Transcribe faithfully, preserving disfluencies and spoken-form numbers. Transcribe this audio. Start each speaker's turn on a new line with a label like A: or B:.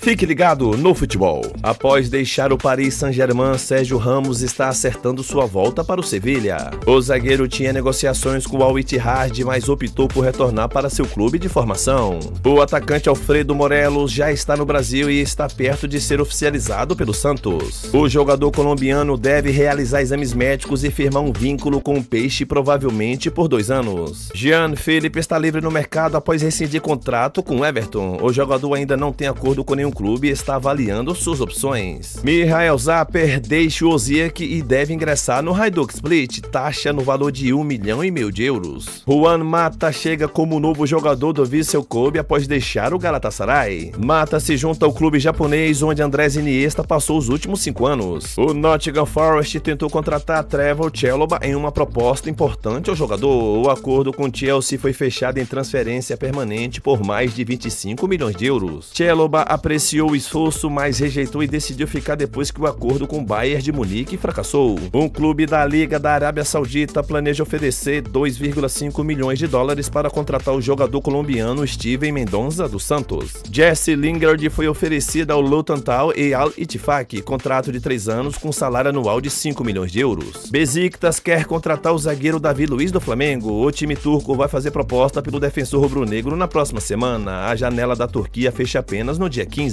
A: Fique ligado no futebol. Após deixar o Paris Saint-Germain, Sérgio Ramos está acertando sua volta para o Sevilha. O zagueiro tinha negociações com o Al Ittihad, mas optou por retornar para seu clube de formação. O atacante Alfredo Morelos já está no Brasil e está perto de ser oficializado pelo Santos. O jogador colombiano deve realizar exames médicos e firmar um vínculo com o Peixe, provavelmente por dois anos. Jean Philippe está livre no mercado após rescindir contrato com o Everton. O jogador ainda não tem acordo com nenhum clube e está avaliando suas opções. Michael Zapper deixa o Osijek e deve ingressar no Hajduk Split, taxa no valor de um milhão e meio de euros. Juan Mata chega como novo jogador do Vissel Kobe após deixar o Galatasaray. Mata se junta ao clube japonês onde Andrés Iniesta passou os últimos cinco anos. O Nottingham Forest tentou contratar Trevoh Chalobah em uma proposta importante ao jogador. O acordo com o Chelsea foi fechado em transferência permanente por mais de vinte e cinco milhões de euros. Chalobah apreciou o esforço, mas rejeitou e decidiu ficar depois que o acordo com o Bayern de Munique fracassou. Um clube da Liga da Arábia Saudita planeja oferecer dois vírgula cinco milhões de dólares para contratar o jogador colombiano Steven Mendonça do Santos. Jesse Lingard foi oferecido ao Luton Town e Al Ittifaq, contrato de três anos com salário anual de cinco milhões de euros. Besiktas quer contratar o zagueiro Davi Luiz do Flamengo. O time turco vai fazer proposta pelo defensor rubro-negro na próxima semana. A janela da Turquia fecha apenas no dia quinze.